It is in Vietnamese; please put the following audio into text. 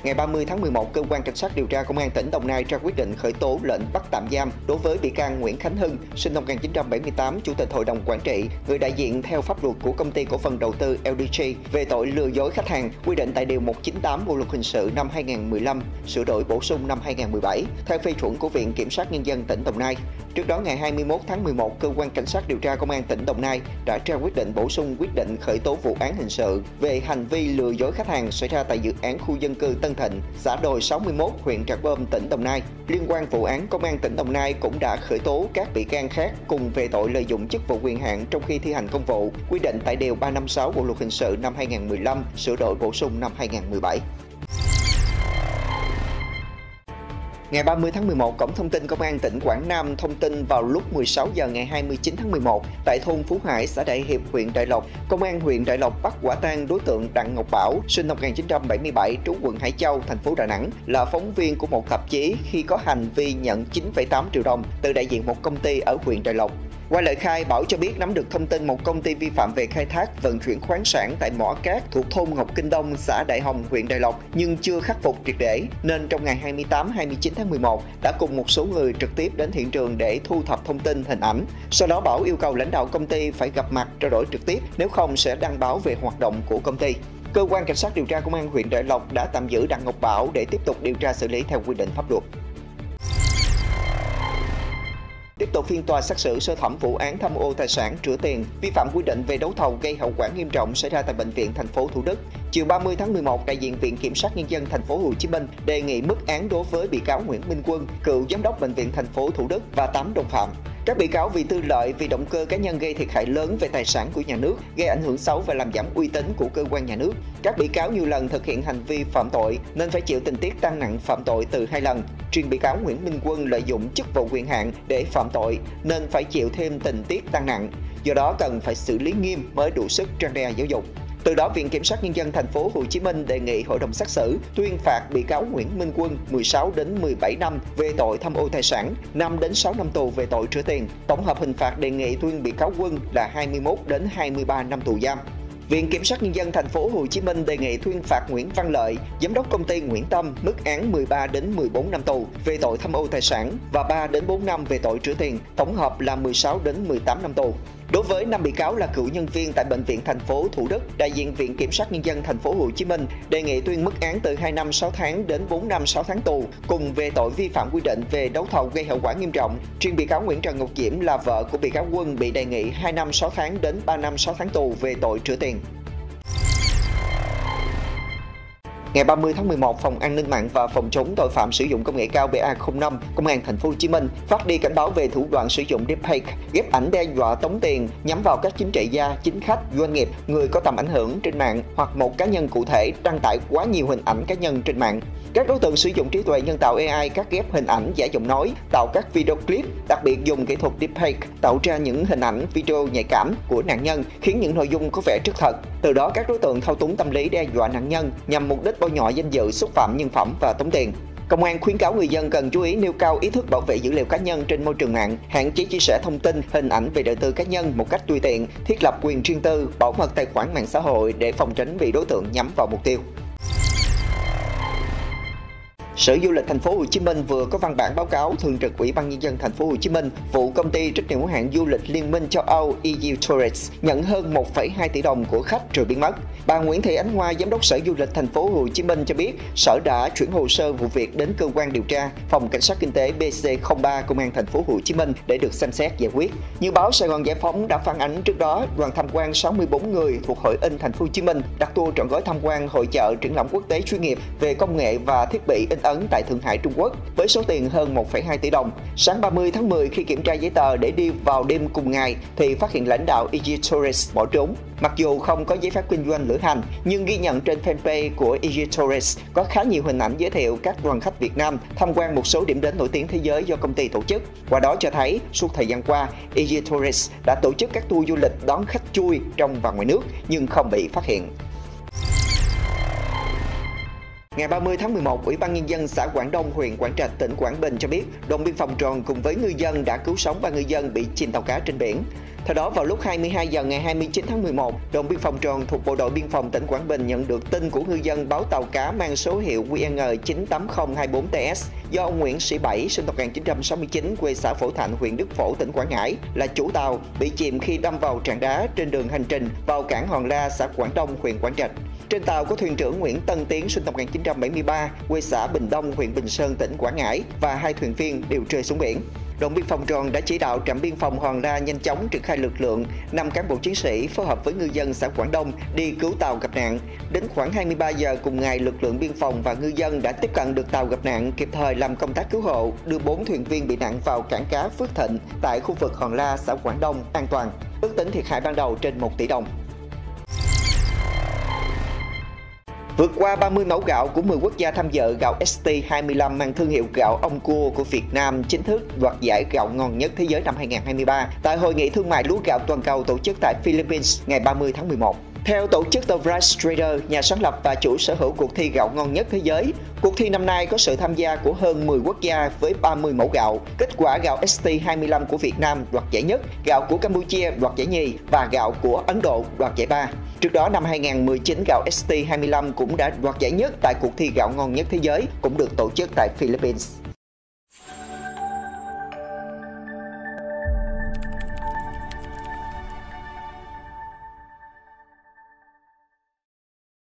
ngày 30 tháng 11, Cơ quan Cảnh sát điều tra Công an tỉnh Đồng Nai ra quyết định khởi tố lệnh bắt tạm giam đối với bị can Nguyễn Khánh Hưng, sinh năm 1978, Chủ tịch Hội đồng Quản trị, người đại diện theo pháp luật của Công ty Cổ phần Đầu tư LDG về tội lừa dối khách hàng, quy định tại Điều 198 Bộ Luật Hình sự năm 2015, sửa đổi bổ sung năm 2017, theo phê chuẩn của Viện Kiểm sát Nhân dân tỉnh Đồng Nai. Trước đó, ngày 21 tháng 11, Cơ quan Cảnh sát điều tra Công an tỉnh Đồng Nai đã ra quyết định bổ sung quyết định khởi tố vụ án hình sự về hành vi lừa dối khách hàng xảy ra tại dự án khu dân cư Tân Thịnh, xã Đồi 61, huyện Trảng Bom, tỉnh Đồng Nai. Liên quan vụ án, Công an tỉnh Đồng Nai cũng đã khởi tố các bị can khác cùng về tội lợi dụng chức vụ quyền hạn trong khi thi hành công vụ, quy định tại Điều 356 Bộ Luật Hình sự năm 2015, sửa đổi bổ sung năm 2017. Ngày 30 tháng 11, Cổng Thông tin Công an tỉnh Quảng Nam thông tin vào lúc 16 giờ ngày 29 tháng 11, tại thôn Phú Hải, xã Đại Hiệp, huyện Đại Lộc, Công an huyện Đại Lộc bắt quả tang đối tượng Đặng Ngọc Bảo, sinh năm 1977, trú quận Hải Châu, thành phố Đà Nẵng, là phóng viên của một tạp chí khi có hành vi nhận 9,8 triệu đồng từ đại diện một công ty ở huyện Đại Lộc. Qua lời khai, Bảo cho biết nắm được thông tin một công ty vi phạm về khai thác, vận chuyển khoáng sản tại mỏ cát thuộc thôn Ngọc Kinh Đông, xã Đại Hồng, huyện Đại Lộc nhưng chưa khắc phục triệt để, nên trong ngày 28-29 tháng 11 đã cùng một số người trực tiếp đến hiện trường để thu thập thông tin, hình ảnh. Sau đó Bảo yêu cầu lãnh đạo công ty phải gặp mặt trao đổi trực tiếp, nếu không sẽ đăng báo về hoạt động của công ty. Cơ quan Cảnh sát điều tra Công an huyện Đại Lộc đã tạm giữ Đặng Ngọc Bảo để tiếp tục điều tra xử lý theo quy định pháp luật. Tiếp tục phiên tòa xét xử sơ thẩm vụ án tham ô tài sản, rửa tiền, vi phạm quy định về đấu thầu gây hậu quả nghiêm trọng xảy ra tại bệnh viện thành phố Thủ Đức. Chiều 30 tháng 11, đại diện Viện Kiểm sát Nhân dân thành phố Hồ Chí Minh đề nghị mức án đối với bị cáo Nguyễn Minh Quân, cựu giám đốc bệnh viện thành phố Thủ Đức và 8 đồng phạm. Các bị cáo vì tư lợi, vì động cơ cá nhân gây thiệt hại lớn về tài sản của nhà nước, gây ảnh hưởng xấu và làm giảm uy tín của cơ quan nhà nước. Các bị cáo nhiều lần thực hiện hành vi phạm tội nên phải chịu tình tiết tăng nặng phạm tội từ 2 lần. Riêng bị cáo Nguyễn Minh Quân lợi dụng chức vụ quyền hạn để phạm tội nên phải chịu thêm tình tiết tăng nặng. Do đó cần phải xử lý nghiêm mới đủ sức răn đe giáo dục. Từ đó, Viện Kiểm sát Nhân dân thành phố Hồ Chí Minh đề nghị hội đồng xét xử tuyên phạt bị cáo Nguyễn Minh Quân 16 đến 17 năm về tội tham ô tài sản, 5 đến 6 năm tù về tội rửa tiền. Tổng hợp hình phạt đề nghị tuyên bị cáo Quân là 21 đến 23 năm tù giam. Viện Kiểm sát Nhân dân thành phố Hồ Chí Minh đề nghị tuyên phạt Nguyễn Văn Lợi, giám đốc công ty Nguyễn Tâm, mức án 13 đến 14 năm tù về tội tham ô tài sản và 3 đến 4 năm về tội rửa tiền, tổng hợp là 16 đến 18 năm tù. Đối với 5 bị cáo là cựu nhân viên tại bệnh viện thành phố Thủ Đức, đại diện Viện Kiểm sát Nhân dân thành phố Hồ Chí Minh đề nghị tuyên mức án từ 2 năm 6 tháng đến 4 năm 6 tháng tù, cùng về tội vi phạm quy định về đấu thầu gây hậu quả nghiêm trọng. Riêng bị cáo Nguyễn Trần Ngọc Diễm là vợ của bị cáo Quân bị đề nghị 2 năm 6 tháng đến 3 năm 6 tháng tù về tội rửa tiền. Ngày 30 tháng 11, Phòng An ninh mạng và Phòng chống tội phạm sử dụng công nghệ cao BA05, Công an thành phố Hồ Chí Minh phát đi cảnh báo về thủ đoạn sử dụng deepfake, ghép ảnh đe dọa tống tiền nhắm vào các chính trị gia, chính khách, doanh nghiệp, người có tầm ảnh hưởng trên mạng hoặc một cá nhân cụ thể đăng tải quá nhiều hình ảnh cá nhân trên mạng. Các đối tượng sử dụng trí tuệ nhân tạo AI cắt ghép hình ảnh, giả giọng nói, tạo các video clip, đặc biệt dùng kỹ thuật deepfake tạo ra những hình ảnh, video nhạy cảm của nạn nhân, khiến những nội dung có vẻ rất thật. Từ đó, các đối tượng thao túng tâm lý đe dọa nạn nhân nhằm mục đích bôi nhọ danh dự, xúc phạm nhân phẩm và tống tiền. Công an khuyến cáo người dân cần chú ý nêu cao ý thức bảo vệ dữ liệu cá nhân trên môi trường mạng, hạn chế chia sẻ thông tin, hình ảnh về đời tư cá nhân một cách tùy tiện, thiết lập quyền riêng tư, bảo mật tài khoản mạng xã hội để phòng tránh bị đối tượng nhắm vào mục tiêu. Sở Du lịch thành phố Hồ Chí Minh vừa có văn bản báo cáo Thường trực Ủy ban Nhân dân thành phố Hồ Chí Minh vụ công ty trách nhiệm hữu hạn du lịch Liên minh châu Âu EU Tourist nhận hơn 1,2 tỷ đồng của khách rồi biến mất. Bà Nguyễn Thị Ánh Hoa, giám đốc Sở Du lịch thành phố Hồ Chí Minh cho biết, Sở đã chuyển hồ sơ vụ việc đến cơ quan điều tra, Phòng Cảnh sát Kinh tế BC03 Công an thành phố Hồ Chí Minh để được xem xét giải quyết. Như báo Sài Gòn Giải phóng đã phản ánh trước đó, đoàn tham quan 64 người thuộc Hội In thành phố Hồ Chí Minh đặt tour trọn gói tham quan hội chợ triển lãm quốc tế chuyên nghiệp về công nghệ và thiết bị in ấn tại Thượng Hải, Trung Quốc với số tiền hơn 1,2 tỷ đồng. Sáng 30 tháng 10 khi kiểm tra giấy tờ để đi vào đêm cùng ngày thì phát hiện lãnh đạo EG Tourist bỏ trốn. Mặc dù không có giấy phép kinh doanh lữ hành, nhưng ghi nhận trên fanpage của EG Tourist có khá nhiều hình ảnh giới thiệu các đoàn khách Việt Nam tham quan một số điểm đến nổi tiếng thế giới do công ty tổ chức. Qua đó cho thấy, suốt thời gian qua, EG Tourist đã tổ chức các tour du lịch đón khách chui trong và ngoài nước nhưng không bị phát hiện. Ngày 30 tháng 11, Ủy ban Nhân dân xã Quảng Đông, huyện Quảng Trạch, tỉnh Quảng Bình cho biết, đồn biên phòng Tròn cùng với ngư dân đã cứu sống 3 ngư dân bị chìm tàu cá trên biển. Theo đó, vào lúc 22 giờ ngày 29 tháng 11, đồn biên phòng Tròn thuộc Bộ đội Biên phòng tỉnh Quảng Bình nhận được tin của ngư dân báo tàu cá mang số hiệu QN 98024TS do ông Nguyễn Sĩ Bảy, sinh năm 1969, quê xã Phổ Thạnh, huyện Đức Phổ, tỉnh Quảng Ngãi, là chủ tàu, bị chìm khi đâm vào tràn đá trên đường hành trình vào cảng Hòn La, xã Quảng Đông, huyện Quảng Trạch. Trên tàu có thuyền trưởng Nguyễn Tân Tiến, sinh năm 1973, quê xã Bình Đông, huyện Bình Sơn, tỉnh Quảng Ngãi và 2 thuyền viên đều rơi xuống biển. Đồn biên phòng Tròn đã chỉ đạo trạm biên phòng Hòn La nhanh chóng triển khai lực lượng, 5 cán bộ chiến sĩ phối hợp với ngư dân xã Quảng Đông đi cứu tàu gặp nạn. Đến khoảng 23 giờ cùng ngày, lực lượng biên phòng và ngư dân đã tiếp cận được tàu gặp nạn, kịp thời làm công tác cứu hộ, đưa 4 thuyền viên bị nạn vào cảng cá Phước Thịnh tại khu vực Hòn La, xã Quảng Đông an toàn. Ước tính thiệt hại ban đầu trên 1 tỷ đồng. Vượt qua 30 mẫu gạo của 10 quốc gia tham dự, gạo ST25 mang thương hiệu gạo ông cua của Việt Nam chính thức đoạt giải gạo ngon nhất thế giới năm 2023 tại Hội nghị Thương mại lúa gạo toàn cầu tổ chức tại Philippines ngày 30 tháng 11. Theo tổ chức The Rice Trader, nhà sáng lập và chủ sở hữu cuộc thi gạo ngon nhất thế giới, cuộc thi năm nay có sự tham gia của hơn 10 quốc gia với 30 mẫu gạo. Kết quả, gạo ST25 của Việt Nam đoạt giải nhất, gạo của Campuchia đoạt giải nhì và gạo của Ấn Độ đoạt giải ba. Trước đó, năm 2019, gạo ST25 cũng đã đoạt giải nhất tại cuộc thi gạo ngon nhất thế giới, cũng được tổ chức tại Philippines.